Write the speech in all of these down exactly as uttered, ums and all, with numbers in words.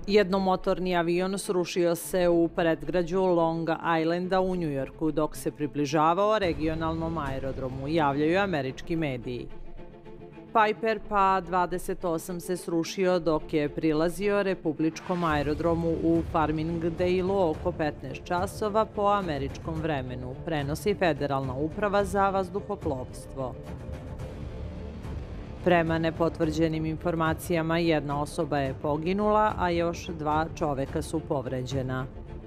Jednomotorni avion srušio se u predgrađu Long Islanda u Njujorku dok se približavao regionalnom aerodromu, javljaju američki mediji. Piper P A dvadeset osam se srušio dok je prilazio republičkom aerodromu u Farmingdale-u oko petnaest časova po američkom vremenu, prenosi Federalna uprava za vazduhoplovstvo. Prema nepotvrđenim informacijama, jedna osoba je poginula, a još dva čoveka su povređena.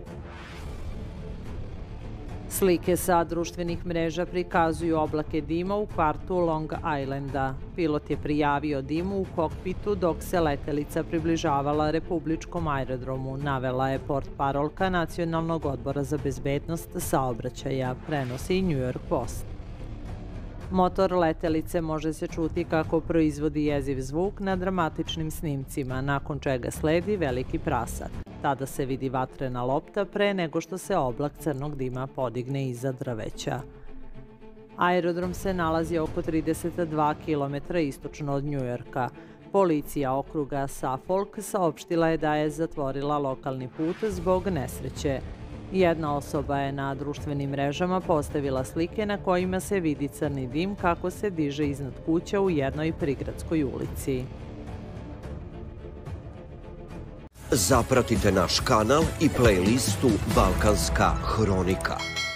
Slike sa društvenih mreža prikazuju oblake dima u kvartu Long Islanda. Pilot je prijavio dim u kokpitu dok se letelica približavala republičkom aerodromu, navela je portparolka Nacionalnog odbora za bezbednost saobraćaja, prenosi New York Post. Motor letelice može se čuti kako proizvodi jeziv zvuk na dramatičnim snimcima, nakon čega sledi veliki prasak. Tada se vidi vatrena lopta pre nego što se oblak crnog dima podigne iza drveća. Aerodrom se nalazi oko trideset dva kilometra istočno od Njujorka. Policija okruga Suffolk saopštila je da je zatvorila lokalni put zbog nesreće. Jedna osoba je na društvenim mrežama postavila slike na kojima se vidi crni dim kako se diže iznad kuća u jednoj prigradskoj ulici. Zapratite naš kanal i playlistu Balkanska hronika.